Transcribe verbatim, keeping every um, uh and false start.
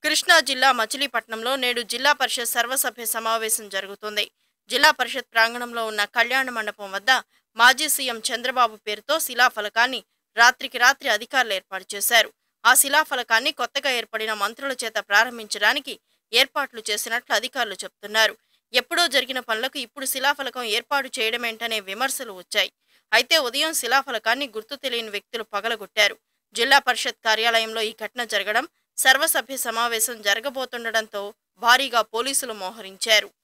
కృష్ణా జిల్లా మచిలీపట్నంలో నేడు జిల్లా పరిషత్ సర్వసభ్య సమావేశం జరుగుతుంది. జిల్లా పరిషత్ ప్రాంగణంలో ఉన్న కళ్యాణ మండపం వద్ద మాజీ సీఎం చంద్రబాబు పేరుతో శిలాఫలకాన్ని రాత్రికి రాత్రి అధికారులు ఏర్పాటు చేశారు. ఆ శిలాఫలకాన్ని కొత్తగా ఏర్పడిన మంత్రుల చేత ప్రారంభించడానికి ఏర్పాట్లు చేసినట్లు అధికారులు చెబుతున్నారు. ఎప్పుడో జరిగిన పనులకు ఇప్పుడు శిలాఫలకం ఏర్పాటు చేయడమేంటనే విమర్శలు వచ్చాయి. అయితే ఉదయం శిలాఫలకాన్ని గుర్తు తెలియని వ్యక్తులు పగలగొట్టారు. జిల్లా పరిషత్ కార్యాలయంలో ఈ ఘటన జరగడం, సర్వసభ్య సమావేశం జరగబోతుండటంతో భారీగా పోలీసులు మోహరించారు.